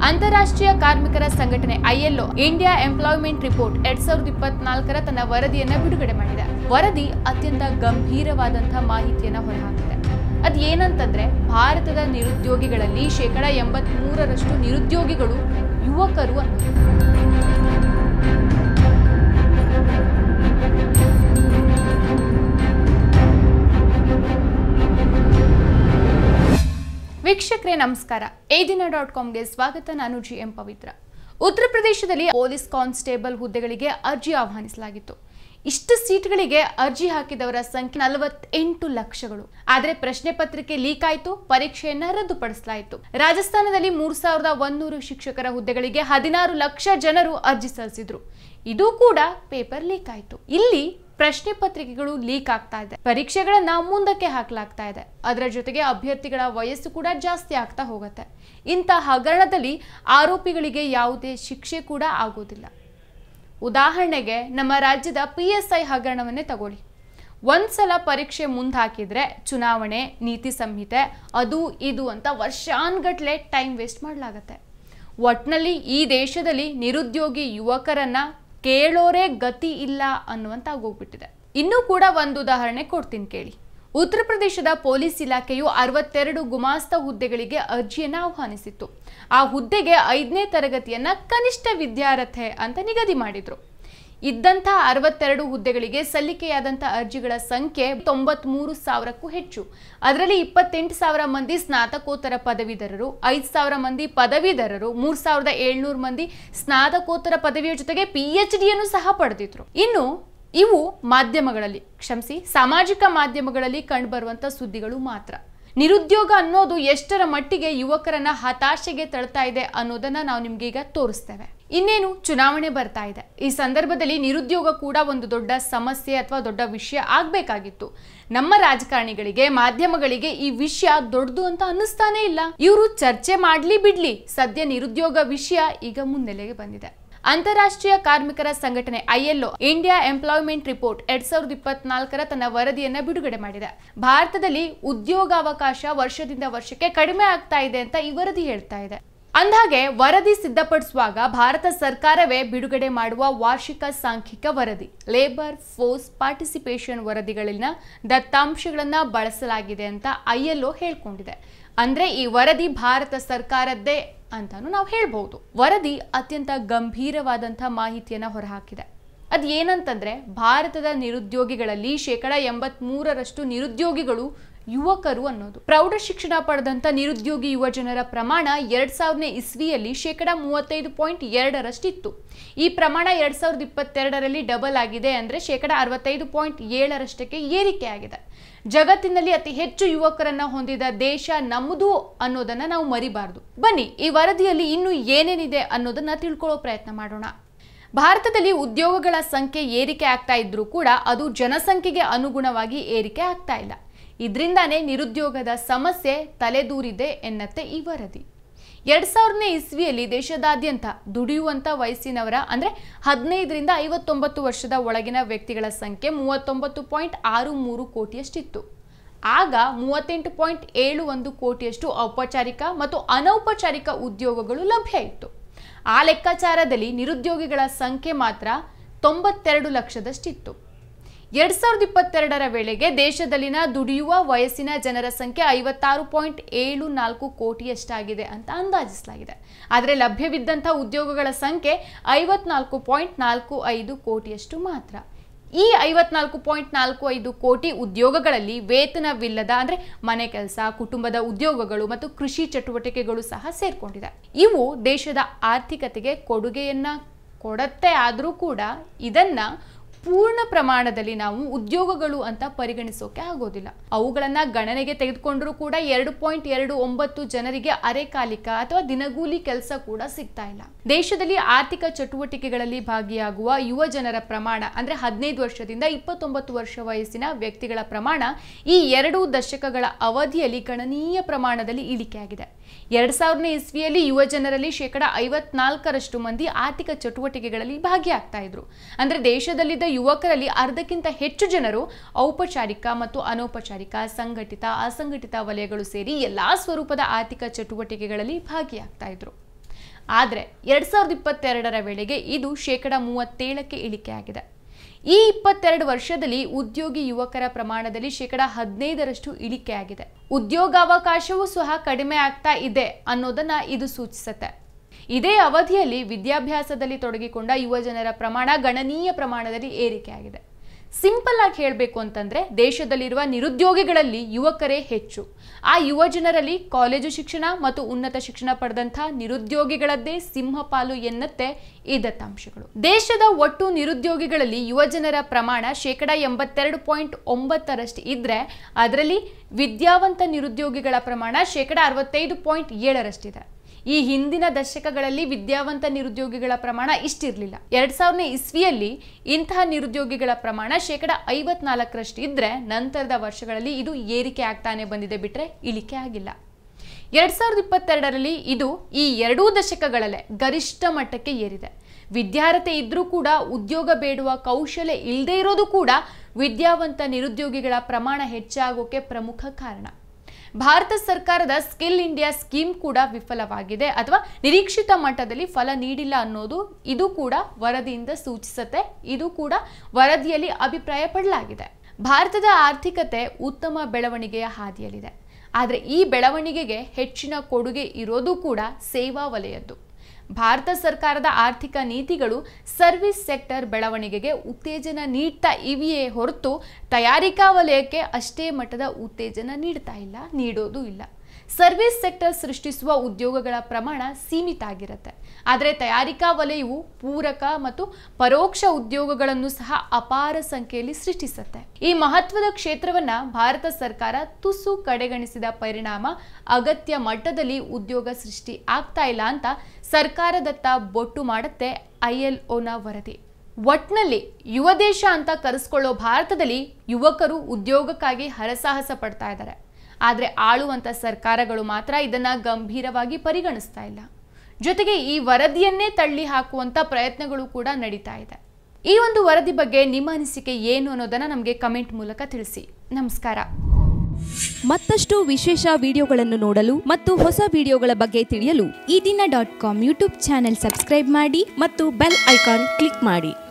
ಅಂತಾರಾಷ್ಟ್ರೀಯ ಕಾರ್ಮಿಕರ ಸಂಘಟನೆ ILO ಇಂಡಿಯಾ ಎಂಪ್ಲಾಯ್ಮೆಂಟ್ ರಿಪೋರ್ಟ್ 2024ರ ತನ್ನ ವರದಿಯನ್ನು ಬಿಡುಗಡೆ ಮಾಡಿದೆ. ವರದಿ ಅತ್ಯಂತ ಗಂಭೀರವಾದಂತಹ ಮಾಹಿತಿಯನ್ನು ಹೊರಹಾಕಿದೆ. ಅದು ಏನಂತಂದ್ರೆ ಭಾರತದ ನಿರುದ್ಯೋಗಿಗಳಲ್ಲಿ 83% ನಿರುದ್ಯೋಗಿಗಳು ಯುವಕರು ಅನ್ನೋದು. ವೀಕ್ಷಕರೇ ನಮಸ್ಕಾರ. ಎದಿನ.comಗೆ ಸ್ವಾಗತ. ನಾನು GM ಪವಿತ್ರ. ಉತ್ತರ ಪ್ರದೇಶದಲ್ಲಿ ಪೊಲೀಸ್ ಕಾನ್ಸ್ಟೇಬಲ್ ಹುದ್ದೆಗಳಿಗೆ ಅರ್ಜಿ ಆಹ್ವಾನಿಸಲಾಗಿತ್ತು. ಇಷ್ಟು ಸೀಟ್ಗಳಿಗೆ ಅರ್ಜಿ ಹಾಕಿದವರ ಸಂಖ್ಯೆ 48 ಲಕ್ಷಗಳು. ಆದರೆ ಪ್ರಶ್ನೆ ಪತ್ರಿಕೆ ಲೀಕ್ ಆಯಿತು, ಪರೀಕ್ಷೆಯನ್ನ ರದ್ದುಪಡಿಸಲಾಯಿತು. ರಾಜಸ್ಥಾನದಲ್ಲಿ 3100 ಶಿಕ್ಷಕರ ಹುದ್ದೆಗಳಿಗೆ 16 ಲಕ್ಷ ಜನರು ಅರ್ಜಿ ಸಲ್ಲಿಸಿದ್ರು. ಇದು ಕೂಡ ಪೇಪರ್ ಲೀಕ್ ಆಯಿತು. ಇಲ್ಲಿ ಪ್ರಶ್ನೆ ಪತ್ರಿಕೆಗಳು ಲೀಕ್ ಆಗ್ತಾ ಇದೆ, ಪರೀಕ್ಷೆಗಳನ್ನ ಮುಂದಕ್ಕೆ ಹಾಕಲಾಗ್ತಾ ಇದೆ. ಅದರ ಜೊತೆಗೆ ಅಭ್ಯರ್ಥಿಗಳ ವಯಸ್ಸು ಕೂಡ ಜಾಸ್ತಿ ಆಗ್ತಾ ಹೋಗುತ್ತೆ. ಇಂಥ ಹಗರಣದಲ್ಲಿ ಆರೋಪಿಗಳಿಗೆ ಯಾವುದೇ ಶಿಕ್ಷೆ ಕೂಡ ಆಗೋದಿಲ್ಲ. ಉದಾಹರಣೆಗೆ ನಮ್ಮ ರಾಜ್ಯದ PSI ಹಗರಣವನ್ನೇ ತಗೊಳ್ಳಿ. ಒಂದ್ಸಲ ಪರೀಕ್ಷೆ ಮುಂದೆ ಹಾಕಿದ್ರೆ ಚುನಾವಣೆ, ನೀತಿ ಸಂಹಿತೆ, ಅದು ಇದು ಅಂತ ವರ್ಷಾನ್ಗಟ್ಲೆ ಟೈಮ್ ವೇಸ್ಟ್ ಮಾಡಲಾಗತ್ತೆ. ಒಟ್ನಲ್ಲಿ ಈ ದೇಶದಲ್ಲಿ ನಿರುದ್ಯೋಗಿ ಯುವಕರನ್ನ ಕೇಳೋರೇ ಗತಿ ಇಲ್ಲ ಅನ್ನುವಂತಾಗೋಗ್ಬಿಟ್ಟಿದೆ. ಇನ್ನೂ ಕೂಡ ಒಂದು ಉದಾಹರಣೆ ಕೊಡ್ತೀನಿ ಕೇಳಿ. ಉತ್ತರ ಪ್ರದೇಶದ ಪೊಲೀಸ್ ಇಲಾಖೆಯು 62 ಗುಮಾಸ್ತ ಹುದ್ದೆಗಳಿಗೆ ಅರ್ಜಿಯನ್ನು ಆಹ್ವಾನಿಸಿತ್ತು. ಆ ಹುದ್ದೆಗೆ 5ನೇ ತರಗತಿಯನ್ನ ಕನಿಷ್ಠ ವಿದ್ಯಾರ್ಹತೆ ಅಂತ ನಿಗದಿ ಮಾಡಿದ್ರು. ಇದ್ದಂಥ 62 ಹುದ್ದೆಗಳಿಗೆ ಸಲ್ಲಿಕೆಯಾದಂಥ ಅರ್ಜಿಗಳ ಸಂಖ್ಯೆ 93,000ಕ್ಕೂ ಹೆಚ್ಚು. ಅದರಲ್ಲಿ 28,000 ಮಂದಿ ಸ್ನಾತಕೋತ್ತರ ಪದವೀಧರರು, 5,000 ಮಂದಿ ಪದವೀಧರರು, 3,700 ಮಂದಿ ಸ್ನಾತಕೋತ್ತರ ಪದವಿಯ ಜೊತೆಗೆ PhDಯನ್ನು ಸಹ ಪಡೆದಿದ್ರು. ಇನ್ನು ಇವು ಮಾಧ್ಯಮಗಳಲ್ಲಿ, ಸಾಮಾಜಿಕ ಮಾಧ್ಯಮಗಳಲ್ಲಿ ಕಂಡುಬರುವಂಥ ಸುದ್ದಿಗಳು ಮಾತ್ರ. ನಿರುದ್ಯೋಗ ಅನ್ನೋದು ಎಷ್ಟರ ಮಟ್ಟಿಗೆ ಯುವಕರನ್ನ ಹತಾಶೆಗೆ ತಳ್ತಾ ಇದೆ ಅನ್ನೋದನ್ನ ನಾವು ನಿಮ್ಗೆ ಈಗ ತೋರಿಸ್ತೇವೆ. ಇನ್ನೇನು ಚುನಾವಣೆ ಬರ್ತಾ ಇದೆ. ಈ ಸಂದರ್ಭದಲ್ಲಿ ನಿರುದ್ಯೋಗ ಕೂಡ ಒಂದು ದೊಡ್ಡ ಸಮಸ್ಯೆ ಅಥವಾ ದೊಡ್ಡ ವಿಷಯ ಆಗ್ಬೇಕಾಗಿತ್ತು. ನಮ್ಮ ರಾಜಕಾರಣಿಗಳಿಗೆ, ಮಾಧ್ಯಮಗಳಿಗೆ ಈ ವಿಷಯ ದೊಡ್ಡದು ಅಂತ ಅನ್ನಿಸ್ತಾನೆ ಇಲ್ಲ. ಇವರು ಚರ್ಚೆ ಮಾಡ್ಲಿ ಬಿಡ್ಲಿ, ಸದ್ಯ ನಿರುದ್ಯೋಗ ವಿಷಯ ಈಗ ಮುನ್ನೆಲೆಗೆ ಬಂದಿದೆ. ಅಂತಾರಾಷ್ಟ್ರೀಯ ಕಾರ್ಮಿಕರ ಸಂಘಟನೆ ILO ಇಂಡಿಯಾ ಎಂಪ್ಲಾಯ್ಮೆಂಟ್ ರಿಪೋರ್ಟ್ 2024ರ ತನ್ನ ವರದಿಯನ್ನು ಬಿಡುಗಡೆ ಮಾಡಿದೆ. ಭಾರತದಲ್ಲಿ ಉದ್ಯೋಗಾವಕಾಶ ವರ್ಷದಿಂದ ವರ್ಷಕ್ಕೆ ಕಡಿಮೆ ಆಗ್ತಾ ಇದೆ ಅಂತ ಈ ವರದಿ ಹೇಳ್ತಾ ಇದೆ. ಅಂದಹಾಗೆ ವರದಿ ಸಿದ್ಧಪಡಿಸುವಾಗ ಭಾರತ ಸರ್ಕಾರವೇ ಬಿಡುಗಡೆ ಮಾಡುವ ವಾರ್ಷಿಕ ಸಾಂಖ್ಯಿಕ ವರದಿ, ಲೇಬರ್ ಫೋರ್ಸ್ ಪಾರ್ಟಿಸಿಪೇಷನ್ ವರದಿಗಳಲ್ಲಿನ ದತ್ತಾಂಶಗಳನ್ನ ಬಳಸಲಾಗಿದೆ ಅಂತ ILO ಹೇಳ್ಕೊಂಡಿದೆ. ಅಂದ್ರೆ ಈ ವರದಿ ಭಾರತ ಸರ್ಕಾರದ್ದೇ ಅಂತಾನು ನಾವು ಹೇಳ್ಬಹುದು. ವರದಿ ಅತ್ಯಂತ ಗಂಭೀರವಾದಂತಹ ಮಾಹಿತಿಯನ್ನ ಹೊರಹಾಕಿದೆ. ಅದು ಏನಂತಂದ್ರೆ ಭಾರತದ ನಿರುದ್ಯೋಗಿಗಳಲ್ಲಿ 83% ನಿರುದ್ಯೋಗಿಗಳು ಯುವಕರು ಅನ್ನೋದು. ಪ್ರೌಢ ಶಿಕ್ಷಣ ಪಡೆದಂತ ನಿರುದ್ಯೋಗಿ ಯುವ ಜನರ ಪ್ರಮಾಣ 2000ನೇ ಇಸ್ವಿಯಲ್ಲಿ 35.2ರಷ್ಟಿತ್ತು. ಈ ಪ್ರಮಾಣ 2022ರಲ್ಲಿ ಡಬಲ್ ಆಗಿದೆ. ಅಂದ್ರೆ 65.7ರಷ್ಟಕ್ಕೆ ಏರಿಕೆ ಆಗಿದೆ. ಜಗತ್ತಿನಲ್ಲಿ ಅತಿ ಹೆಚ್ಚು ಯುವಕರನ್ನ ಹೊಂದಿದ ದೇಶ ನಮ್ಮದು ಅನ್ನೋದನ್ನ ನಾವು ಮರಿಬಾರದು. ಬನ್ನಿ ಈ ವರದಿಯಲ್ಲಿ ಇನ್ನು ಏನೇನಿದೆ ಅನ್ನೋದನ್ನ ತಿಳ್ಕೊಳ್ಳೋ ಪ್ರಯತ್ನ ಮಾಡೋಣ. ಭಾರತದಲ್ಲಿ ಉದ್ಯೋಗಗಳ ಸಂಖ್ಯೆ ಏರಿಕೆ ಆಗ್ತಾ ಇದ್ರೂ ಕೂಡ ಅದು ಜನಸಂಖ್ಯೆಗೆ ಅನುಗುಣವಾಗಿ ಏರಿಕೆ ಆಗ್ತಾ ಇಲ್ಲ. ಇದರಿಂದಾನೇ ನಿರುದ್ಯೋಗದ ಸಮಸ್ಯೆ ತಲೆದೂರಿದೆ ಎನ್ನತ್ತೆ ಈ ವರದಿ. 2000ನೇ ಇಸ್ವಿಯಲ್ಲಿ ದೇಶದಾದ್ಯಂತ ದುಡಿಯುವಂತ ವಯಸ್ಸಿನವರ ಅಂದ್ರೆ 15ರಿಂದ 59 ವರ್ಷದ ಒಳಗಿನ ವ್ಯಕ್ತಿಗಳ ಸಂಖ್ಯೆ 39.63 ಕೋಟಿಯಷ್ಟಿತ್ತು. ಆಗ 38.71 ಕೋಟಿಯಷ್ಟು ಔಪಚಾರಿಕ ಮತ್ತು ಅನೌಪಚಾರಿಕ ಉದ್ಯೋಗಗಳು ಲಭ್ಯ ಇತ್ತು. ಆ ಲೆಕ್ಕಾಚಾರದಲ್ಲಿ ನಿರುದ್ಯೋಗಿಗಳ ಸಂಖ್ಯೆ ಮಾತ್ರ 92 ಲಕ್ಷದಷ್ಟಿತ್ತು. 2022ರ ವೇಳೆಗೆ ದೇಶದಲ್ಲಿನ ದುಡಿಯುವ ವಯಸ್ಸಿನ ಜನರ ಸಂಖ್ಯೆ 56.74 ಕೋಟಿಯಷ್ಟಾಗಿದೆ ಅಂತ ಅಂದಾಜಿಸಲಾಗಿದೆ. ಆದರೆ ಲಭ್ಯವಿದ್ದಂಥ ಉದ್ಯೋಗಗಳ ಸಂಖ್ಯೆ 54.45 ಕೋಟಿಯಷ್ಟು ಮಾತ್ರ. ಈ 54.45 ಕೋಟಿ ಉದ್ಯೋಗಗಳಲ್ಲಿ ವೇತನವಿಲ್ಲದ ಅಂದ್ರೆ ಮನೆ ಕೆಲಸ, ಕುಟುಂಬದ ಉದ್ಯೋಗಗಳು ಮತ್ತು ಕೃಷಿ ಚಟುವಟಿಕೆಗಳು ಸಹ ಸೇರ್ಕೊಂಡಿದೆ. ಇವು ದೇಶದ ಆರ್ಥಿಕತೆಗೆ ಕೊಡುಗೆಯನ್ನ ಕೊಡತ್ತೆ. ಆದರೂ ಕೂಡ ಇದನ್ನ ಪೂರ್ಣ ಪ್ರಮಾಣದಲ್ಲಿ ನಾವು ಉದ್ಯೋಗಗಳು ಅಂತ ಪರಿಗಣಿಸೋಕೆ ಆಗೋದಿಲ್ಲ. ಅವುಗಳನ್ನ ಗಣನೆಗೆ ತೆಗೆದುಕೊಂಡ್ರೂ ಕೂಡ 2.29 ಜನರಿಗೆ ಅರೆಕಾಲಿಕ ಅಥವಾ ದಿನಗೂಲಿ ಕೆಲಸ ಕೂಡ ಸಿಗ್ತಾ ಇಲ್ಲ. ದೇಶದಲ್ಲಿ ಆರ್ಥಿಕ ಚಟುವಟಿಕೆಗಳಲ್ಲಿ ಭಾಗಿಯಾಗುವ ಯುವ ಜನರ ಪ್ರಮಾಣ ಅಂದ್ರೆ 15 ವರ್ಷದಿಂದ 29 ವರ್ಷ ವಯಸ್ಸಿನ ವ್ಯಕ್ತಿಗಳ ಪ್ರಮಾಣ ಈ 2 ದಶಕಗಳ ಅವಧಿಯಲ್ಲಿ ಗಣನೀಯ ಪ್ರಮಾಣದಲ್ಲಿ ಇಳಿಕೆಯಾಗಿದೆ. 2000ನೇ ಇಸ್ವಿಯಲ್ಲಿ ಯುವ ಜನರಲ್ಲಿ 54% ಮಂದಿ ಆರ್ಥಿಕ ಚಟುವಟಿಕೆಗಳಲ್ಲಿ ಭಾಗಿಯಾಗ್ತಾ ಇದ್ರು. ಅಂದ್ರೆ ದೇಶದಲ್ಲಿದ್ದ ಯುವಕರಲ್ಲಿ ಅರ್ಧಕ್ಕಿಂತ ಹೆಚ್ಚು ಜನರು ಔಪಚಾರಿಕ ಮತ್ತು ಅನೌಪಚಾರಿಕ, ಸಂಘಟಿತ, ಅಸಂಘಟಿತ ವಲಯಗಳು ಸೇರಿ ಎಲ್ಲಾ ಸ್ವರೂಪದ ಆರ್ಥಿಕ ಚಟುವಟಿಕೆಗಳಲ್ಲಿ ಭಾಗಿಯಾಗ್ತಾ ಇದ್ರು. ಆದರೆ 2022ರ ವೇಳೆಗೆ ಇದು 37%ಕ್ಕೆ ಇಳಿಕೆಯಾಗಿದೆ. ಈ 22 ವರ್ಷದಲ್ಲಿ ಉದ್ಯೋಗಿ ಯುವಕರ ಪ್ರಮಾಣದಲ್ಲಿ 15% ಇಳಿಕೆಯಾಗಿದೆ. ಉದ್ಯೋಗಾವಕಾಶವೂ ಸಹ ಕಡಿಮೆ ಆಗ್ತಾ ಇದೆ ಅನ್ನೋದನ್ನ ಇದು ಸೂಚಿಸುತ್ತೆ. ಇದೇ ಅವಧಿಯಲ್ಲಿ ವಿದ್ಯಾಭ್ಯಾಸದಲ್ಲಿ ತೊಡಗಿಕೊಂಡ ಯುವಜನರ ಪ್ರಮಾಣ ಗಣನೀಯ ಪ್ರಮಾಣದಲ್ಲಿ ಏರಿಕೆಯಾಗಿದೆ. ಸಿಂಪಲ್ ಆಗಿ ಹೇಳಬೇಕು ಅಂತಂದ್ರೆ ದೇಶದಲ್ಲಿರುವ ನಿರುದ್ಯೋಗಿಗಳಲ್ಲಿ ಯುವಕರೇ ಹೆಚ್ಚು. ಆ ಯುವಜನರಲ್ಲಿ ಕಾಲೇಜು ಶಿಕ್ಷಣ ಮತ್ತು ಉನ್ನತ ಶಿಕ್ಷಣ ಪಡೆದಂಥ ನಿರುದ್ಯೋಗಿಗಳದ್ದೇ ಸಿಂಹಪಾಲು ಎನ್ನುತ್ತೆ ಈ ದತ್ತಾಂಶಗಳು. ದೇಶದ ಒಟ್ಟು ನಿರುದ್ಯೋಗಿಗಳಲ್ಲಿ ಯುವಜನರ ಪ್ರಮಾಣ 82.9% ಇದ್ರೆ ಅದರಲ್ಲಿ ವಿದ್ಯಾವಂತ ನಿರುದ್ಯೋಗಿಗಳ ಪ್ರಮಾಣ 65.7% ಈ ಹಿಂದಿನ ದಶಕಗಳಲ್ಲಿ ವಿದ್ಯಾವಂತ ನಿರುದ್ಯೋಗಿಗಳ ಪ್ರಮಾಣ ಇಷ್ಟಿರಲಿಲ್ಲ. 2000ನೇ ಇಸ್ವಿಯಲ್ಲಿ ಇಂತಹ ನಿರುದ್ಯೋಗಿಗಳ ಪ್ರಮಾಣ 54% ಇದ್ರೆ ನಂತರದ ವರ್ಷಗಳಲ್ಲಿ ಇದು ಏರಿಕೆ ಆಗ್ತಾನೆ ಬಂದಿದೆ ಬಿಟ್ರೆ ಇಳಿಕೆ ಆಗಿಲ್ಲ. 2022ರಲ್ಲಿ ಇದು ಈ 2 ದಶಕಗಳಲ್ಲೇ ಗರಿಷ್ಠ ಮಟ್ಟಕ್ಕೆ ಏರಿದೆ. ವಿದ್ಯಾರ್ಹತೆ ಇದ್ರೂ ಕೂಡ ಉದ್ಯೋಗ ಬೇಡುವ ಕೌಶಲ್ಯ ಇಲ್ಲದೆ ಇರೋದು ಕೂಡ ವಿದ್ಯಾವಂತ ನಿರುದ್ಯೋಗಿಗಳ ಪ್ರಮಾಣ ಹೆಚ್ಚಾಗೋಕೆ ಪ್ರಮುಖ ಕಾರಣ. ಭಾರತ ಸರ್ಕಾರದ ಸ್ಕಿಲ್ ಇಂಡಿಯಾ ಸ್ಕೀಮ್ ಕೂಡ ವಿಫಲವಾಗಿದೆ ಅಥವಾ ನಿರೀಕ್ಷಿತ ಮಟ್ಟದಲ್ಲಿ ಫಲ ನೀಡಿಲ್ಲ ಅನ್ನೋದು ಇದು ಕೂಡ ವರದಿಯಿಂದ ಸೂಚಿಸುತ್ತೆ. ಇದು ಕೂಡ ವರದಿಯಲ್ಲಿ ಅಭಿಪ್ರಾಯ ಪಡಲಾಗಿದೆ. ಭಾರತದ ಆರ್ಥಿಕತೆ ಉತ್ತಮ ಬೆಳವಣಿಗೆಯ ಹಾದಿಯಲ್ಲಿದೆ. ಆದರೆ ಈ ಬೆಳವಣಿಗೆಗೆ ಹೆಚ್ಚಿನ ಕೊಡುಗೆ ಇರೋದು ಕೂಡ ಸೇವಾ ವಲಯದ್ದು. ಭಾರತ ಸರ್ಕಾರದ ಆರ್ಥಿಕ ನೀತಿಗಳು ಸರ್ವಿಸ್ ಸೆಕ್ಟರ್ ಬೆಳವಣಿಗೆಗೆ ಉತ್ತೇಜನ ನೀಡ್ತಾ ಇವೆಯೇ ಹೊರತು ತಯಾರಿಕಾ ವಲಯಕ್ಕೆ ಅಷ್ಟೇ ಮಟ್ಟದ ಉತ್ತೇಜನ ನೀಡೋದು ಇಲ್ಲ. ಸರ್ವಿಸ್ ಸೆಕ್ಟರ್ ಸೃಷ್ಟಿಸುವ ಉದ್ಯೋಗಗಳ ಪ್ರಮಾಣ ಸೀಮಿತ ಆಗಿರುತ್ತೆ. ಆದರೆ ತಯಾರಿಕಾ ವಲಯವು ಪೂರಕ ಮತ್ತು ಪರೋಕ್ಷ ಉದ್ಯೋಗಗಳನ್ನು ಸಹ ಅಪಾರ ಸಂಖ್ಯೆಯಲ್ಲಿ ಸೃಷ್ಟಿಸುತ್ತೆ. ಈ ಮಹತ್ವದ ಕ್ಷೇತ್ರವನ್ನ ಭಾರತ ಸರ್ಕಾರ ತುಸು ಕಡೆಗಣಿಸಿದ ಪರಿಣಾಮ ಅಗತ್ಯ ಮಟ್ಟದಲ್ಲಿ ಉದ್ಯೋಗ ಸೃಷ್ಟಿ ಆಗ್ತಾ ಇಲ್ಲ ಅಂತ ಸರ್ಕಾರದತ್ತ ಬೊಟ್ಟು ಮಾಡುತ್ತೆ ILOನ ವರದಿ. ಒಟ್ನಲ್ಲಿ ಯುವ ದೇಶ ಅಂತ ಕರೆಸ್ಕೊಳ್ಳೋ ಭಾರತದಲ್ಲಿ ಯುವಕರು ಉದ್ಯೋಗಕ್ಕಾಗಿ ಹರಸಾಹಸ ಪಡ್ತಾ ಇದ್ದಾರೆ. ಆದರೆ ಆಳುವಂತ ಸರ್ಕಾರಗಳು ಮಾತ್ರ ಇದನ್ನ ಗಂಭೀರವಾಗಿ ಪರಿಗಣಿಸ್ತಾ ಇಲ್ಲ. ಜೊತೆಗೆ ಈ ವರದಿಯನ್ನೇ ತಳ್ಳಿ ಹಾಕುವಂತ ಪ್ರಯತ್ನಗಳು ಕೂಡ ನಡೀತಾ ಇದೆ. ಈ ಒಂದು ವರದಿ ಬಗ್ಗೆ ನಿಮ್ಮ ಅನಿಸಿಕೆ ಏನು ಅನ್ನೋದನ್ನ ನಮಗೆ ಕಮೆಂಟ್ ಮೂಲಕ ತಿಳಿಸಿ. ನಮಸ್ಕಾರ. ಮತ್ತಷ್ಟು ವಿಶೇಷ ವಿಡಿಯೋಗಳನ್ನು ನೋಡಲು ಮತ್ತು ಹೊಸ ವಿಡಿಯೋಗಳ ಬಗ್ಗೆ ತಿಳಿಯಲು EDina.com ಯೂಟ್ಯೂಬ್ ಚಾನೆಲ್ ಸಬ್ಸ್ಕ್ರೈಬ್ ಮಾಡಿ ಮತ್ತು ಬೆಲ್ ಐಕಾನ್ ಕ್ಲಿಕ್ ಮಾಡಿ.